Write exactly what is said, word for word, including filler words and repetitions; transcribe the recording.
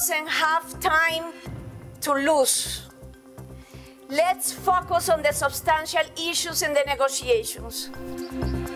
doesn't have time to lose. Let's focus on the substantial issues in the negotiations.